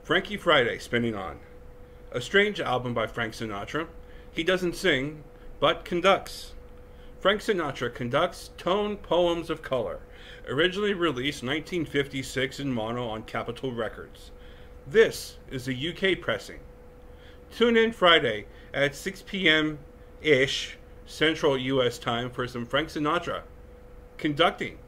Frankie Friday, Spinning On. A strange album by Frank Sinatra. He doesn't sing, but conducts. Frank Sinatra conducts tone poems of color, originally released 1956 in mono on Capitol Records. This is the UK pressing. Tune in Friday at 6 p.m.-ish Central US time for some Frank Sinatra conducting.